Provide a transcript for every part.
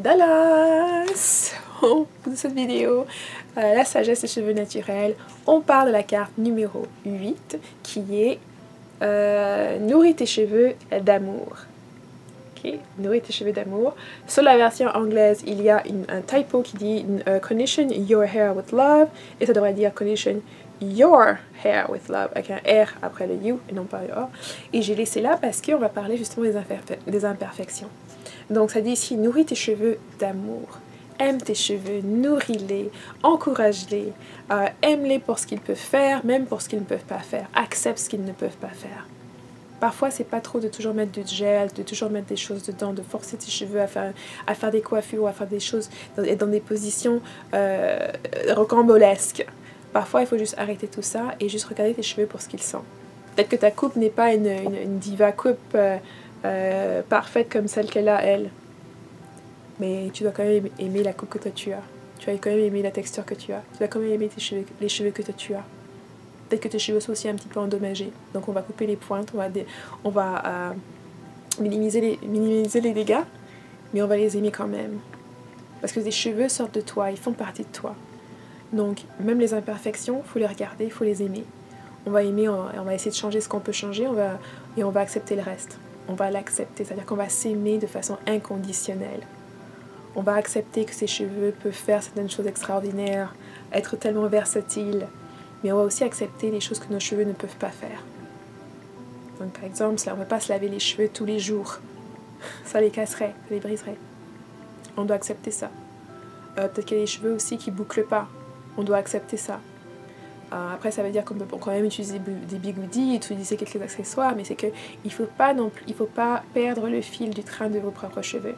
Dallas. Pour cette vidéo, la sagesse des cheveux naturels, on parle de la carte numéro 8 qui est nourris tes cheveux d'amour. Okay. Nourris tes cheveux d'amour. Sur la version anglaise, il y a un typo qui dit condition your hair with love et ça devrait dire condition your hair with love avec un R après le you et non pas le A. Et j'ai laissé là parce qu'on va parler justement des imperfections. Donc ça dit ici nourris tes cheveux d'amour. Aime tes cheveux, nourris-les, encourage-les, aime-les pour ce qu'ils peuvent faire, même pour ce qu'ils ne peuvent pas faire. Accepte ce qu'ils ne peuvent pas faire. Parfois, c'est pas trop de toujours mettre du gel, de toujours mettre des choses dedans, de forcer tes cheveux à faire des coiffures ou à faire des choses dans des positions rocambolesques. Parfois, il faut juste arrêter tout ça et juste regarder tes cheveux pour ce qu'ils sont. Peut-être que ta coupe n'est pas une diva coupe parfaite comme celle qu'elle a, elle. Mais tu dois quand même aimer la coupe que toi tu as. Tu vas quand même aimer la texture que tu as. Tu vas quand même aimer les cheveux que toi tu as. Peut-être que tes cheveux sont aussi un petit peu endommagés. Donc on va couper les pointes, on va minimiser les dégâts, mais on va les aimer quand même. Parce que tes cheveux sortent de toi, ils font partie de toi. Donc même les imperfections, il faut les regarder, il faut les aimer. On va aimer, on va essayer de changer ce qu'on peut changer, et on va accepter le reste. On va l'accepter, c'est-à-dire qu'on va s'aimer de façon inconditionnelle. On va accepter que ses cheveux peuvent faire certaines choses extraordinaires, être tellement versatiles, mais on va aussi accepter les choses que nos cheveux ne peuvent pas faire. Donc par exemple, on ne va pas se laver les cheveux tous les jours. Ça les casserait, ça les briserait. On doit accepter ça. Peut-être qu'il y a des cheveux aussi qui ne bouclent pas. On doit accepter ça. Après, ça veut dire qu'on peut quand même utiliser des bigoudis, utiliser quelques accessoires, mais c'est qu'il ne faut pas perdre le fil du train de vos propres cheveux.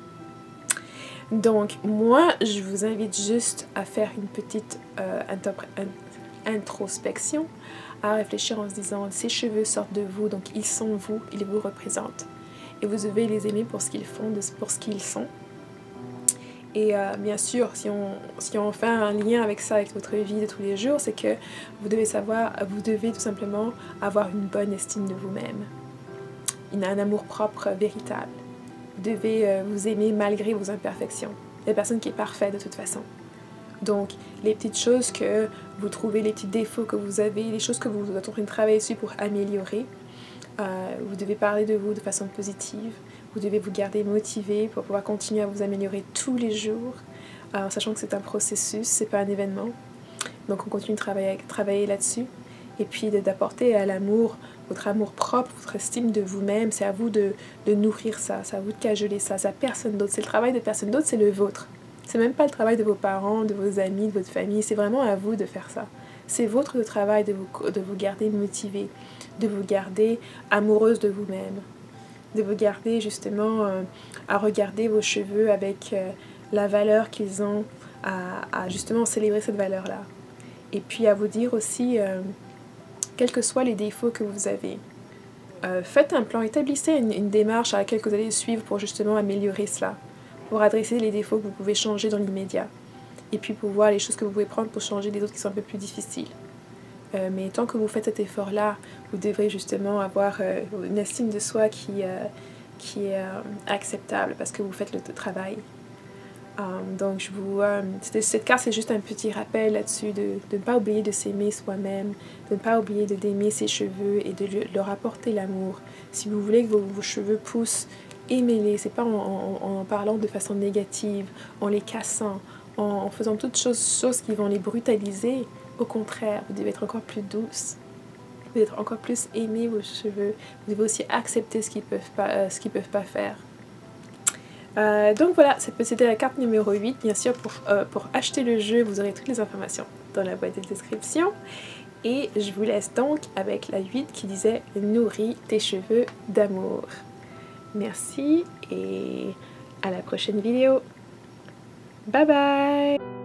Donc, moi, je vous invite juste à faire une petite introspection, à réfléchir en se disant, ces cheveux sortent de vous, donc ils sont vous, ils vous représentent. Et vous devez les aimer pour ce qu'ils font, pour ce qu'ils sont. Et bien sûr, si on fait un lien avec ça, avec votre vie de tous les jours, c'est que vous devez tout simplement avoir une bonne estime de vous-même. Un amour propre véritable. Vous devez vous aimer malgré vos imperfections. Il n'y a personne qui est parfait de toute façon. Donc, les petites choses que vous trouvez, les petits défauts que vous avez, les choses que vous êtes en train de travailler dessus pour améliorer, vous devez parler de vous de façon positive. Vous devez vous garder motivé pour pouvoir continuer à vous améliorer tous les jours, en sachant que c'est un processus, c'est pas un événement. Donc, on continue de travailler là-dessus. Et puis d'apporter à l'amour, votre amour propre, votre estime de vous-même, c'est à vous de nourrir ça, c'est à vous de cajoler ça, c'est à personne d'autre, c'est le travail de personne d'autre, c'est le vôtre. C'est même pas le travail de vos parents, de vos amis, de votre famille, c'est vraiment à vous de faire ça. C'est votre travail de vous garder motivé, de vous garder amoureuse de vous-même, de vous garder justement à regarder vos cheveux avec la valeur qu'ils ont, à justement célébrer cette valeur-là. Et puis à vous dire aussi... quels que soient les défauts que vous avez. Faites un plan, établissez une démarche à laquelle vous allez suivre pour justement améliorer cela, pour adresser les défauts que vous pouvez changer dans l'immédiat, et puis pour voir les choses que vous pouvez prendre pour changer les autres qui sont un peu plus difficiles. Mais tant que vous faites cet effort-là, vous devrez justement avoir une estime de soi qui est acceptable parce que vous faites le travail. Donc cette carte c'est juste un petit rappel là-dessus de ne pas oublier de s'aimer soi-même, de ne pas oublier d'aimer ses cheveux et de leur apporter l'amour. Si vous voulez que vos cheveux poussent, aimez-les, c'est pas en parlant de façon négative, en les cassant, en faisant toutes choses qui vont les brutaliser. Au contraire, vous devez être encore plus douce, vous devez être encore plus aimer vos cheveux, vous devez aussi accepter ce qu'ils peuvent pas faire. Donc voilà, c'était la carte numéro 8. Bien sûr, pour acheter le jeu, vous aurez toutes les informations dans la boîte de description. Et je vous laisse donc avec la 8 qui disait « Nourris tes cheveux d'amour ». Merci et à la prochaine vidéo. Bye bye!